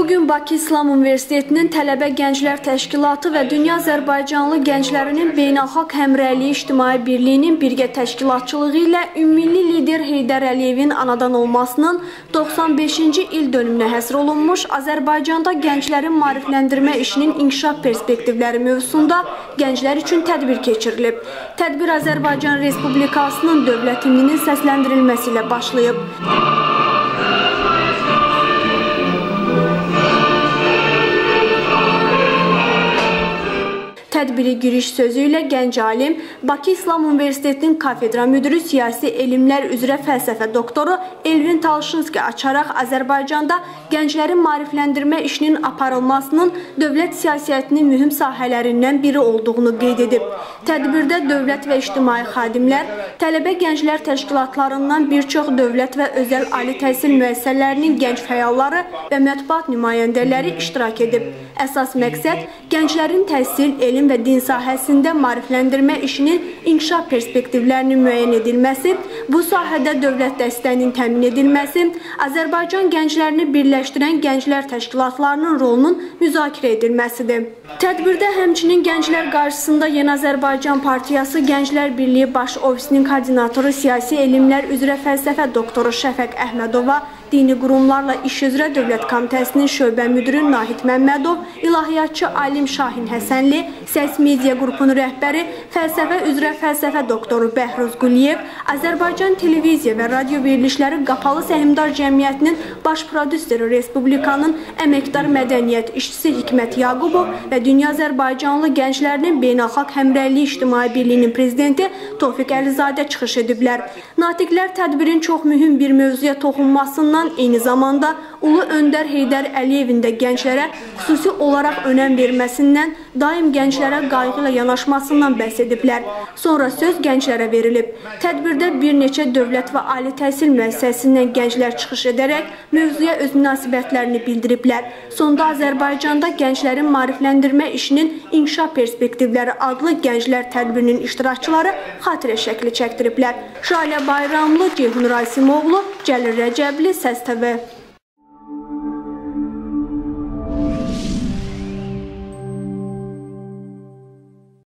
Bugün Bakı İslam Universitetinin Tələbə Gənclər Təşkilatı və Dünya Azərbaycanlı Gənclərinin Beynəlxalq Həmrəyliyi İctimai Birliyinin birgə təşkilatçılığı ilə ümmilli lider Heydər Əliyevin anadan olmasının 95-ci il dönümünə həsr olunmuş Azərbaycanda gənclərin maarifləndirmə işinin inkişaf perspektivləri mövzusunda gənclər üçün tədbir keçirilib. Tədbir Azərbaycan Respublikasının dövlət himninin səsləndirilməsi ilə başlayıb. Tədbiri giriş sözü ilə gənc alim, Bakı İslam Universitetinin kafedra müdürü, siyasi elmlər üzrə fəlsəfə doktoru Elvin Talşinski açaraq Azərbaycanda gənclərin maarifləndirmə işinin aparılmasının dövlət siyasətinin mühüm sahələrindən biri olduğunu qeyd edib. Tədbirdə dövlət və ictimai xadimlər, tələbə gənclər təşkilatlarından bir çox dövlət və özəl ali təhsil müəssisələrinin gənc fəalları və mətbuat nümayəndələri iştirak edib. Əsas məqsəd gənclərin təhsil, elm və din sahəsində maarifləndirmə işinin inkişaf perspektivlərinin müəyyən edilməsi, bu sahədə dövlət dəstəyinin təmin edilməsi, Azərbaycan gənclərini birləşdirən gənclər təşkilatlarının rolunun müzakirə edilməsidir. Tədbirdə həmçinin gənclər qarşısında Yeni Azərbaycan Partiyası Gənclər Birliyi Baş Ofisinin koordinatoru, siyasi elmlər üzrə fəlsəfə doktoru Şəfəq Əhmədova, Dini Qurumlarla İş üzrə Dövlət Komitəsinin şöbə müdürü Nahid Məmmədov, ilahiyyatçı alim Şahin Həsənli, Səs Media qrupunun rəhbəri, fəlsəfə üzrə fəlsəfə doktoru Bəhruz Quliyev, Azərbaycan Televiziya və Radio Verilişləri Qapalı Səhmdar Cəmiyyətinin baş prodüseri, Respublikanın əməkdar mədəniyyət işçisi Hikmət Yaqubov və Dünya Azərbaycanlı Gənclərinin Beynəlxalq Həmrəyliyi İctimai Birliyinin prezidenti Tofiq Əlizadə çıxış ediblər. Natiqlər tədbirin çox mühüm bir mövzuya toxunmasından, eyni zamanda Ulu Öndər Heydər Əliyevin də gənclərə xüsusi olaraq önəm verməsindən, daim gənclərə qayğı ilə yanaşmasından bəhs ediblər. Sonra söz gənclərə verilib. Tədbirdə bir neçə dövlət və ali təhsil müəssisəsindən gənclər çıxış edərək mövzuya öz münasibətlərini bildiriblər. Sonda Azərbaycanda gənclərin maarifləndirmə işinin inkişaf perspektivləri adlı gənclər tədbirinin iştirakçıları xatirə şəkli çəkdiriblər. Şalə Bayramlı, Ceyhun Rasimovlu, Cəlil Rəcəbli, Səs TV.